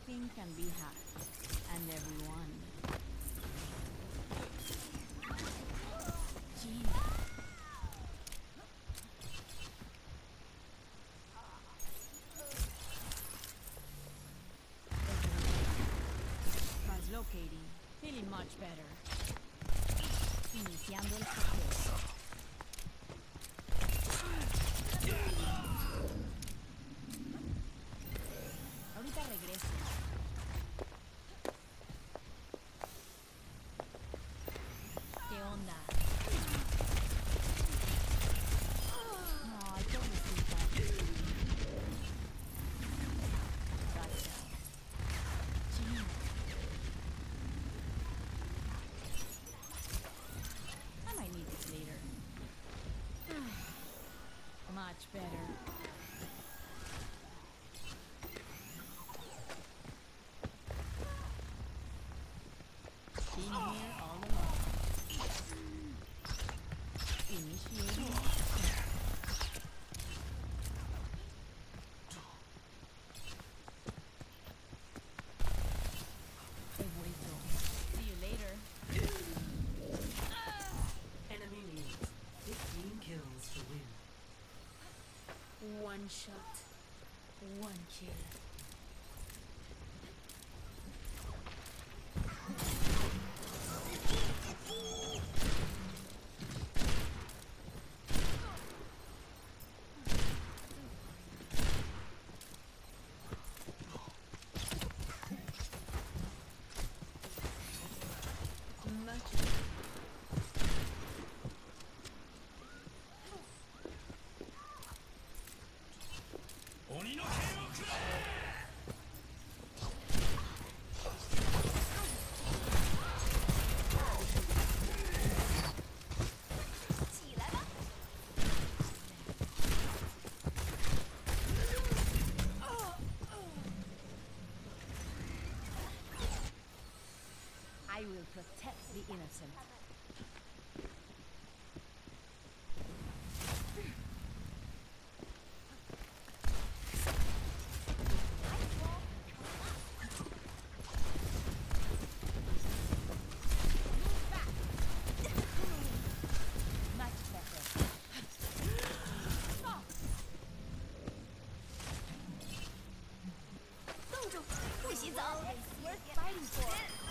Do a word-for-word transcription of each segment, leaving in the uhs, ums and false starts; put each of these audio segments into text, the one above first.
Anything can be hacked, and everyone. Gee. Translocating. Feeling much better. Iniciando el hackeo. Ahorita regreso. ¿Qué onda? No, hay que visitar. Gotcha. Gee. I might need this later. Much better. Been here all along. Initiating. He vuelto. See you later. Enemy leads. fifteen kills to win. One shot. One kill. I will protect the innocent. Much better. It's worth fighting for.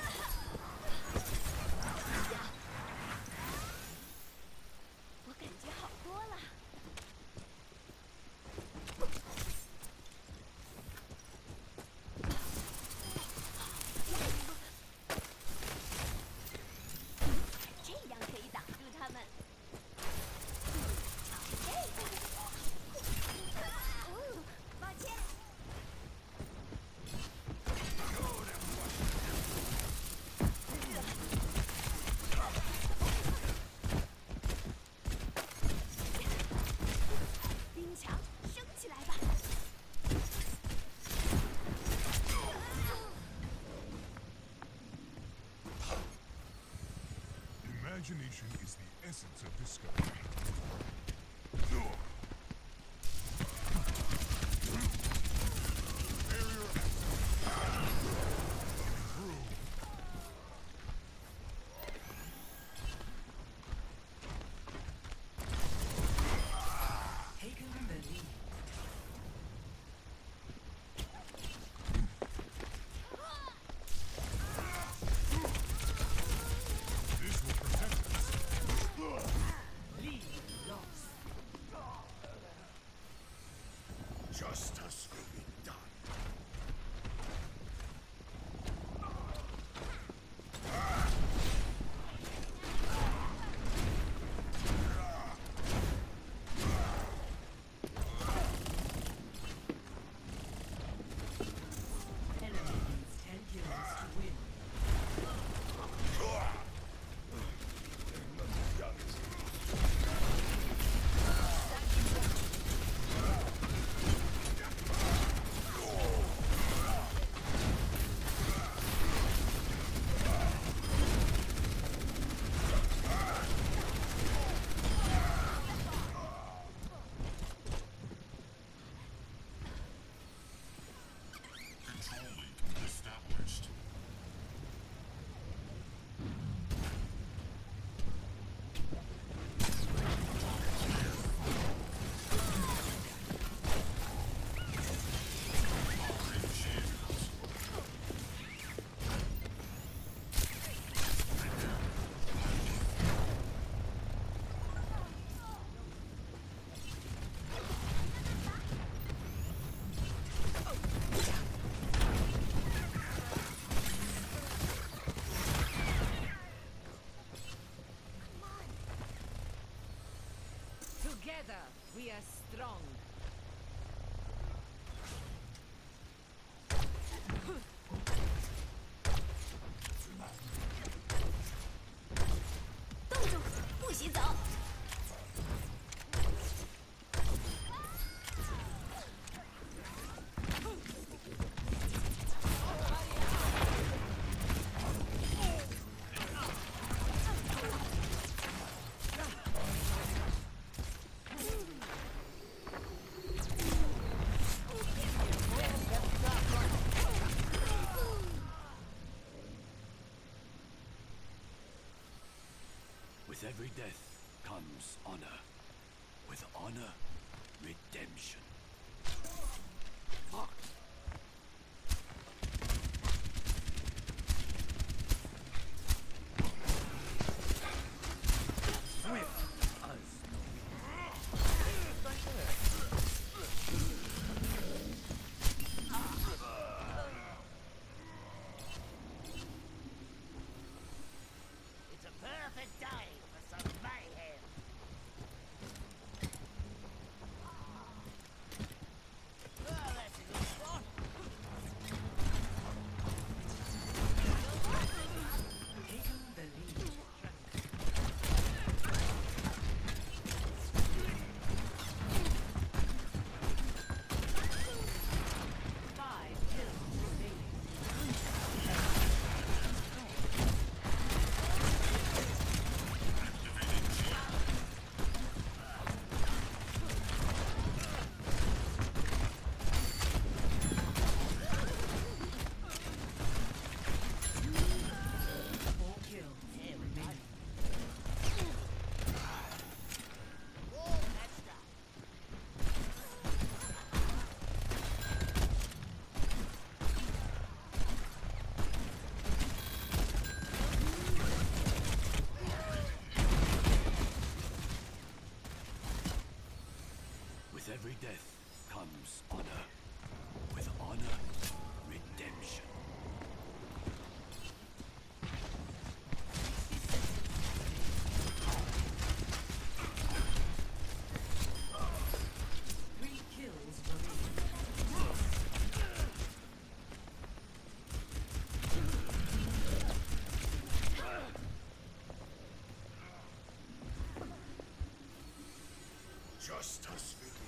Imagination is the essence of discovery. Barrier through. Taken the lead. This will protect us. Lead lost. Justice will be done. Enemy needs ten kills to win. Together, we are strong. With every death comes honor. With honor, redemption. Fuck. Swift as It's a perfect day for some mayhem. Oh, that's a good spot. Taking the lead. Five kills remaining. Four kills remaining. Oh, that's done. With every death comes honor. With honor, redemption. Three kills remaining. Justice will